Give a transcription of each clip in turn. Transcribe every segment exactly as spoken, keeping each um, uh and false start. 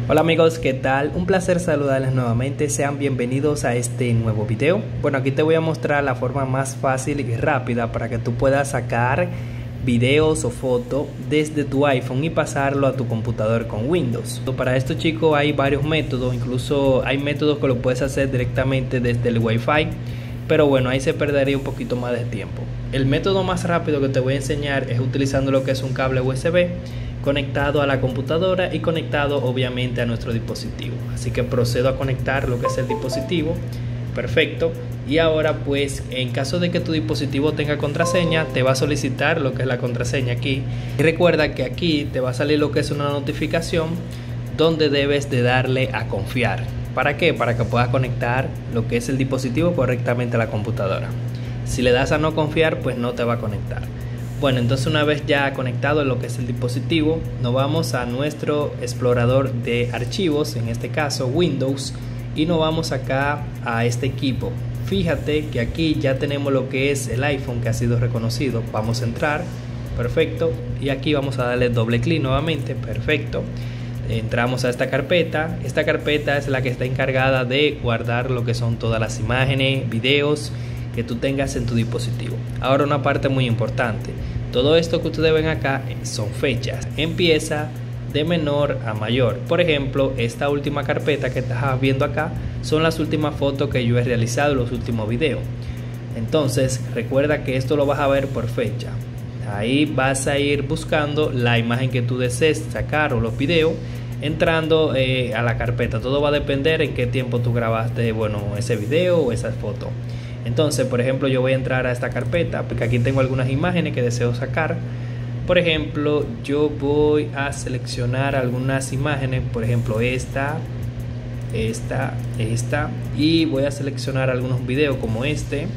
Hola amigos, ¿qué tal? Un placer saludarles nuevamente, sean bienvenidos a este nuevo video. Bueno, aquí te voy a mostrar la forma más fácil y rápida para que tú puedas sacar videos o fotos desde tu iPhone y pasarlo a tu computador con Windows. Para esto, chicos, hay varios métodos, incluso hay métodos que lo puedes hacer directamente desde el Wi-Fi, pero bueno, ahí se perdería un poquito más de tiempo. El método más rápido que te voy a enseñar es utilizando lo que es un cable U S B conectado a la computadora y conectado obviamente a nuestro dispositivo. Así que procedo a conectar lo que es el dispositivo. Perfecto. Y ahora pues en caso de que tu dispositivo tenga contraseña, te va a solicitar lo que es la contraseña aquí. Y recuerda que aquí te va a salir lo que es una notificación donde debes de darle a confiar. ¿Para qué? Para que puedas conectar lo que es el dispositivo correctamente a la computadora. Si le das a no confiar, pues no te va a conectar. Bueno, entonces una vez ya conectado lo que es el dispositivo, nos vamos a nuestro explorador de archivos, en este caso Windows, y nos vamos acá a este equipo. Fíjate que aquí ya tenemos lo que es el iPhone que ha sido reconocido. Vamos a entrar, perfecto, y aquí vamos a darle doble clic nuevamente, perfecto. Entramos a esta carpeta. Esta carpeta es la que está encargada de guardar lo que son todas las imágenes, videos que tú tengas en tu dispositivo. Ahora una parte muy importante, todo esto que ustedes ven acá son fechas, empieza de menor a mayor. Por ejemplo, esta última carpeta que estás viendo acá son las últimas fotos que yo he realizado, los últimos videos. Entonces recuerda que esto lo vas a ver por fecha. Ahí vas a ir buscando la imagen que tú desees sacar o los videos, entrando eh, a la carpeta. Todo va a depender en qué tiempo tú grabaste, bueno, ese video o esa foto. Entonces, por ejemplo, yo voy a entrar a esta carpeta porque aquí tengo algunas imágenes que deseo sacar. Por ejemplo, yo voy a seleccionar algunas imágenes, por ejemplo esta, esta, esta, y voy a seleccionar algunos videos como este,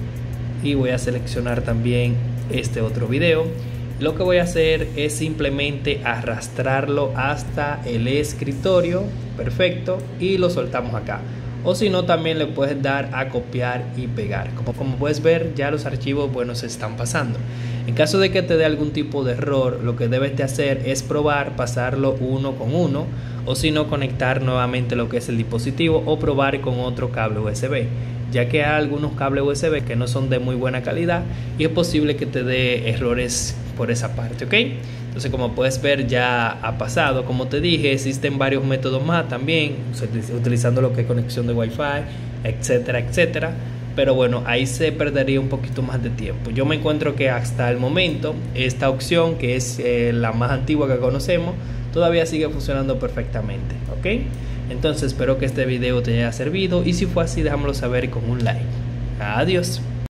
y voy a seleccionar también este otro video. Lo que voy a hacer es simplemente arrastrarlo hasta el escritorio, perfecto, y lo soltamos acá. O si no, también le puedes dar a copiar y pegar. Como, como puedes ver, ya los archivos buenos se están pasando. En caso de que te dé algún tipo de error, lo que debes de hacer es probar pasarlo uno con uno, o si no, conectar nuevamente lo que es el dispositivo o probar con otro cable U S B, ya que hay algunos cables U S B que no son de muy buena calidad y es posible que te dé errores por esa parte, ¿ok? Entonces, como puedes ver, ya ha pasado. Como te dije, existen varios métodos más también, utilizando lo que es conexión de Wi-Fi, etcétera, etcétera. Pero bueno, ahí se perdería un poquito más de tiempo. Yo me encuentro que hasta el momento esta opción, que es eh, la más antigua que conocemos, todavía sigue funcionando perfectamente, ¿ok? Entonces espero que este video te haya servido y si fue así, déjamelo saber con un like. Adiós.